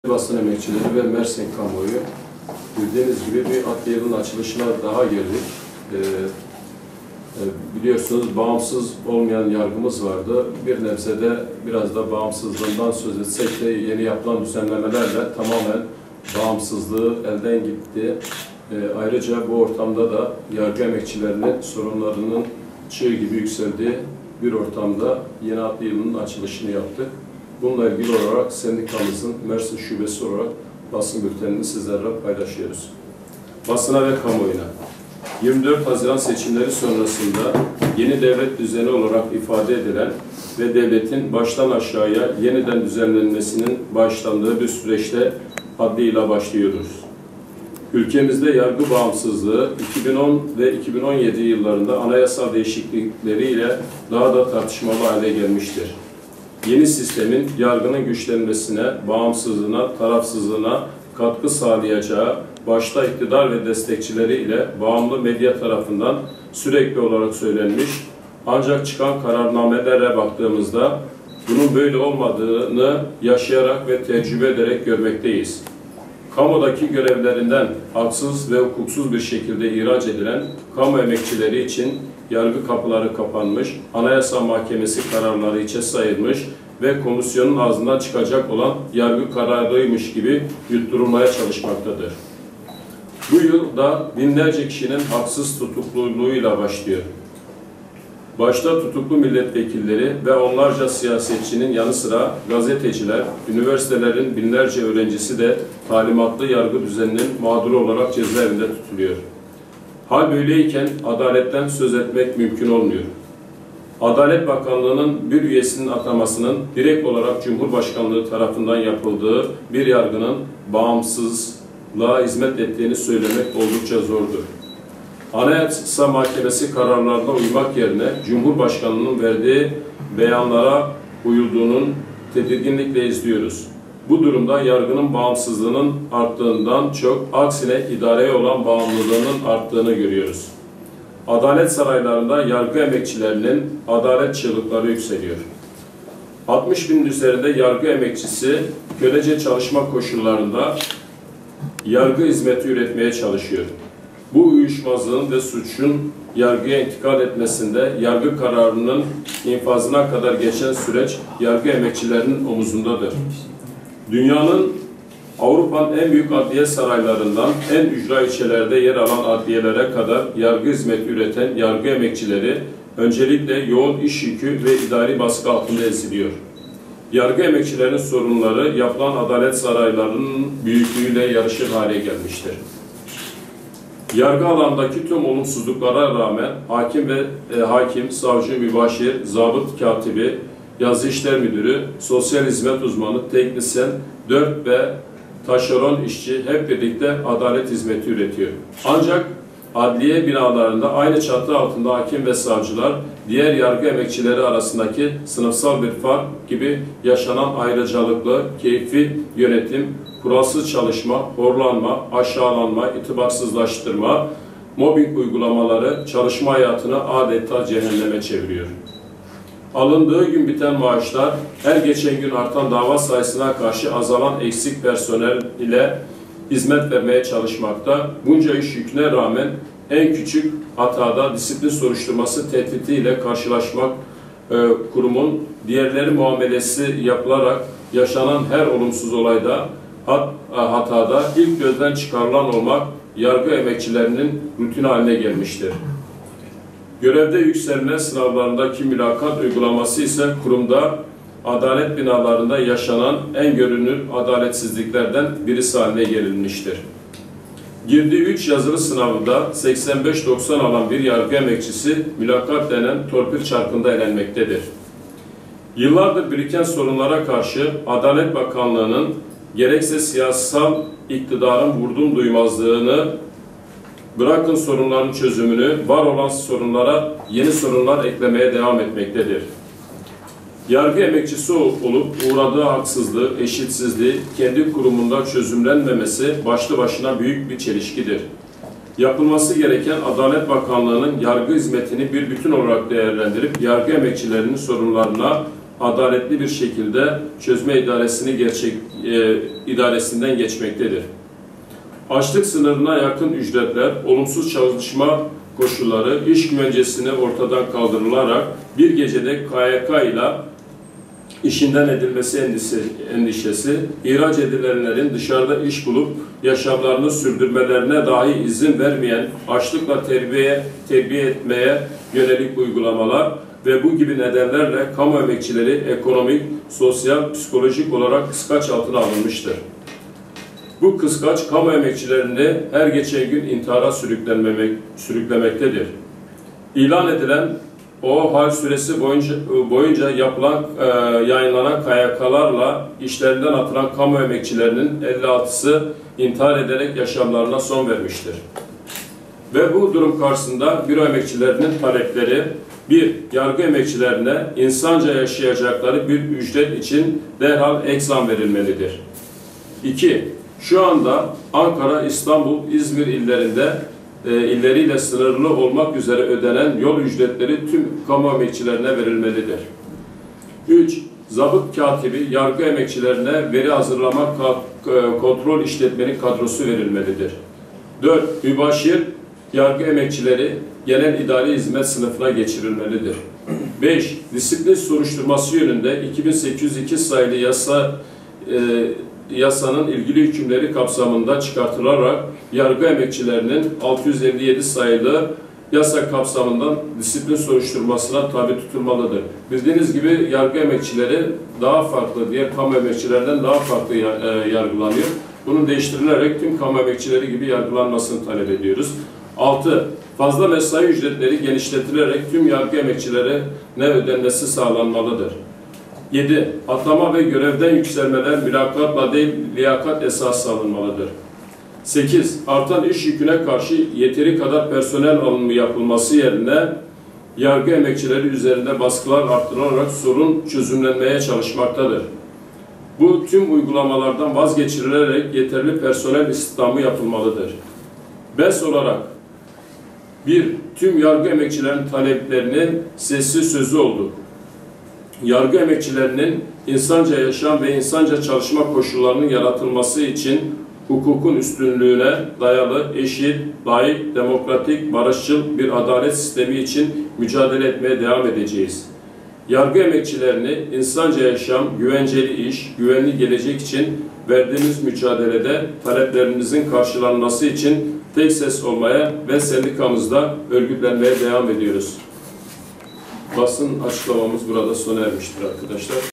Basın emekçileri ve Mersin kamuoyu, bildiğiniz gibi bir adliye yılının açılışına daha girdik. Biliyorsunuz bağımsız olmayan yargımız vardı. Bir nebzede biraz da bağımsızlığından söz etsek de yeni yapılan düzenlemelerle tamamen bağımsızlığı elden gitti. Ayrıca bu ortamda da yargı emekçilerinin sorunlarının çığ gibi yükseldiği bir ortamda yeni adliye yılının açılışını yaptık. Bununla ilgili olarak sendikamızın Mersin şubesi olarak basın bültenini sizlerle paylaşıyoruz. Basına ve kamuoyuna. 24 Haziran seçimleri sonrasında yeni devlet düzeni olarak ifade edilen ve devletin baştan aşağıya yeniden düzenlenmesinin başlandığı bir süreçte adliyla başlıyoruz. Ülkemizde yargı bağımsızlığı 2010 ve 2017 yıllarında anayasal değişiklikleriyle daha da tartışmalı hale gelmiştir. Yeni sistemin yargının güçlenmesine, bağımsızlığına, tarafsızlığına katkı sağlayacağı, başta iktidar ve destekçileriyle bağımlı medya tarafından sürekli olarak söylenmiş, ancak çıkan kararnamelere baktığımızda bunun böyle olmadığını yaşayarak ve tecrübe ederek görmekteyiz. Kamudaki görevlerinden haksız ve hukuksuz bir şekilde ihraç edilen kamu emekçileri için yargı kapıları kapanmış, Anayasa Mahkemesi kararları içe sayılmış ve komisyonun ağzından çıkacak olan yargı kararıymış gibi yutturulmaya çalışmaktadır. Bu yıl da binlerce kişinin haksız tutukluluğuyla başlıyor. Başta tutuklu milletvekilleri ve onlarca siyasetçinin yanı sıra gazeteciler, üniversitelerin binlerce öğrencisi de talimatlı yargı düzeninin mağduru olarak cezaevinde tutuluyor. Hal böyleyken adaletten söz etmek mümkün olmuyor. Adalet Bakanlığı'nın bir üyesinin atamasının direkt olarak Cumhurbaşkanlığı tarafından yapıldığı bir yargının bağımsızlığa hizmet ettiğini söylemek oldukça zordur. Anayasa Mahkemesi kararlarına uymak yerine Cumhurbaşkanlığı'nın verdiği beyanlara uyulduğunun tedirginlikle izliyoruz. Bu durumda yargının bağımsızlığının arttığından çok aksine idareye olan bağımlılığının arttığını görüyoruz. Adalet saraylarında yargı emekçilerinin adalet çığlıkları yükseliyor. 60 binin üzerinde yargı emekçisi kölece çalışma koşullarında yargı hizmeti üretmeye çalışıyor. Bu uyuşmazlığın ve suçun yargıya intikal etmesinde yargı kararının infazına kadar geçen süreç yargı emekçilerinin omuzundadır. Dünyanın Avrupa'nın en büyük adliye saraylarından en ücra ilçelerde yer alan adliyelere kadar yargı hizmeti üreten yargı emekçileri öncelikle yoğun iş yükü ve idari baskı altında eziliyor. Yargı emekçilerinin sorunları yapılan adalet saraylarının büyüklüğüyle yarışır hale gelmiştir. Yargı alanındaki tüm olumsuzluklara rağmen hakim, savcı, mübaşir, zabıt katibi, yazı işler müdürü, sosyal hizmet uzmanı, teknisyen, 4 ve taşeron işçi hep birlikte adalet hizmeti üretiyor. Ancak adliye binalarında aynı çatı altında hakim ve savcılar diğer yargı emekçileri arasındaki sınıfsal bir fark gibi yaşanan ayrıcalıklı, keyfi yönetim, kuralsız çalışma, horlanma, aşağılanma, itibarsızlaştırma, mobbing uygulamaları çalışma hayatını adeta cehenneme çeviriyor. Alındığı gün biten maaşlar, her geçen gün artan dava sayısına karşı azalan eksik personel ile hizmet vermeye çalışmakta. Bunca iş yüküne rağmen en küçük hatada disiplin soruşturması tehditiyle karşılaşmak kurumun diğerleri muamelesi yapılarak yaşanan her olumsuz olayda hatada ilk gözden çıkarılan olmak yargı emekçilerinin rutin haline gelmiştir. Görevde yükselme sınavlarındaki mülakat uygulaması ise kurumda adalet binalarında yaşanan en görünür adaletsizliklerden birisi haline gelinmiştir. Girdiği 3 yazılı sınavında 85-90 alan bir yargı emekçisi mülakat denen torpil çarkında elenmektedir. Yıllardır biriken sorunlara karşı Adalet Bakanlığı'nın gerekse siyasal iktidarın vurdum duymazlığını, bırakın sorunların çözümünü, var olan sorunlara yeni sorunlar eklemeye devam etmektedir. Yargı emekçisi olup uğradığı haksızlığı, eşitsizliği kendi kurumunda çözümlenmemesi başlı başına büyük bir çelişkidir. Yapılması gereken Adalet Bakanlığı'nın yargı hizmetini bir bütün olarak değerlendirip yargı emekçilerinin sorunlarına adaletli bir şekilde çözme idaresini idaresinden geçmektedir. Açlık sınırına yakın ücretler, olumsuz çalışma koşulları, iş güvencesini ortadan kaldırılarak bir gecede KYK ile işinden edilmesi endişesi, ihraç edilenlerin dışarıda iş bulup yaşamlarını sürdürmelerine dahi izin vermeyen açlıkla terbiye etmeye yönelik uygulamalar ve bu gibi nedenlerle kamu emekçileri ekonomik, sosyal, psikolojik olarak kıskaç altına alınmıştır. Bu kıskaç kamu emekçilerini her geçen gün intihara sürüklemektedir. İlan edilen o hal süresi boyunca yayınlanan KYK'larla işlerinden atılan kamu emekçilerinin 56'sı intihar ederek yaşamlarına son vermiştir. Ve bu durum karşısında büro emekçilerinin talepleri, bir, yargı emekçilerine insanca yaşayacakları bir ücret için derhal ek zam verilmelidir. 2. Şu anda Ankara, İstanbul, İzmir illeriyle sınırlı olmak üzere ödenen yol ücretleri tüm kamu emekçilerine verilmelidir. 3. Zabıt katibi, yargı emekçilerine veri hazırlama kontrol işletmeni kadrosu verilmelidir. 4. Mübaşir, yargı emekçileri genel idari hizmet sınıfına geçirilmelidir. 5. Disiplin soruşturması yönünde 2802 sayılı yasanın ilgili hükümleri kapsamında çıkartılarak yargı emekçilerinin 657 sayılı yasa kapsamından disiplin soruşturmasına tabi tutulmalıdır. Bildiğiniz gibi yargı emekçileri daha farklı, diğer kamu emekçilerden daha farklı yargılanıyor. Bunun değiştirilerek tüm kamu emekçileri gibi yargılanmasını talep ediyoruz. 6. Fazla mesai ücretleri genişletilerek tüm yargı emekçilere ödenmesi sağlanmalıdır. 7. Atama ve görevden yükselmeler mülakatla değil, liyakat esası alınmalıdır. 8. Artan iş yüküne karşı yeteri kadar personel alımı yapılması yerine yargı emekçileri üzerinde baskılar arttırılarak sorun çözümlenmeye çalışmaktadır. Bu tüm uygulamalardan vazgeçirilerek yeterli personel istihdamı yapılmalıdır. BES olarak 1. Tüm yargı emekçilerinin taleplerinin sessiz sözü oldu. Yargı emekçilerinin insanca yaşam ve insanca çalışma koşullarının yaratılması için hukukun üstünlüğüne dayalı, eşit, layık, demokratik, barışçıl bir adalet sistemi için mücadele etmeye devam edeceğiz. Yargı emekçilerini insanca yaşam, güvenceli iş, güvenli gelecek için verdiğimiz mücadelede taleplerinizin karşılanması için tek ses olmaya ve sendikamızda örgütlenmeye devam ediyoruz. Basın açıklamamız burada sona ermiştir arkadaşlar.